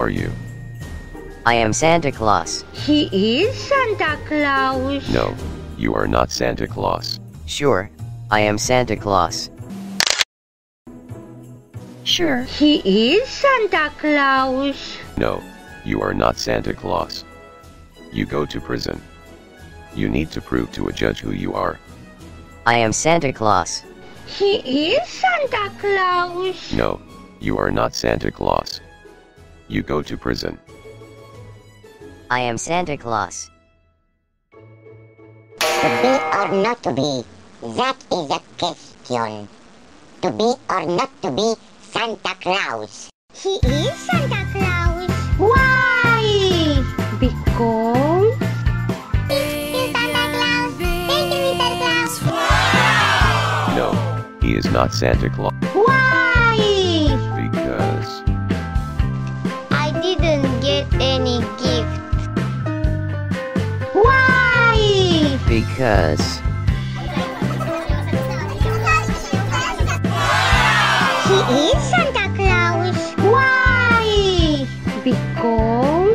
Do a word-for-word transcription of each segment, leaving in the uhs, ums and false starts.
are you? I am Santa Claus. He is Santa Claus. No, you are not Santa Claus. Sure, I am Santa Claus. Sure, he is Santa Claus. No, you are not Santa Claus. You go to prison. You need to prove to a judge who you are. I am Santa Claus. He is Santa Claus. No, you are not Santa Claus. You go to prison. I am Santa Claus. To be or not to be, that is the question. To be or not to be Santa Claus. He is Santa Claus. Why? Because... No, he is not Santa Claus. Why? Because... I didn't get any gift. Why? Because... He is Santa Claus. Why? Because...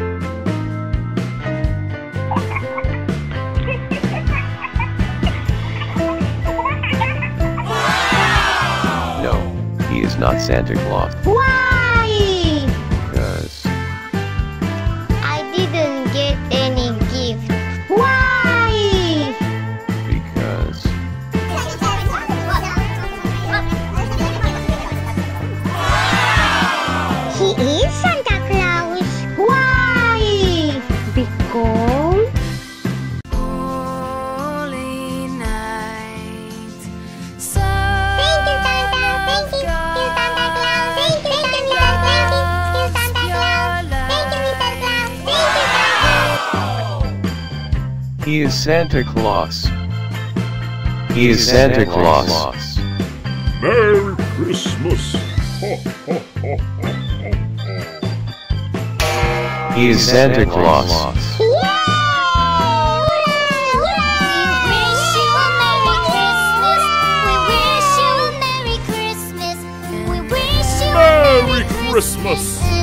No, he is not Santa Claus. Why? Because... I didn't get any gift. Why? Because... He is Santa Claus. Why? Because... Holy night. So Thank you, Santa. Thank you, you Santa Claus. Thank you, Santa Claus. Thank you, you Santa Claus. Thank you, Mister Claus. Thank you, Santa. He is Santa Claus. He is Santa Claus. Merry Christmas! Ho, ho, ho, ho, ho, ho. He is Santa Claus. We wish you a Merry Christmas. We wish you a Merry Christmas. We wish you a Merry Christmas!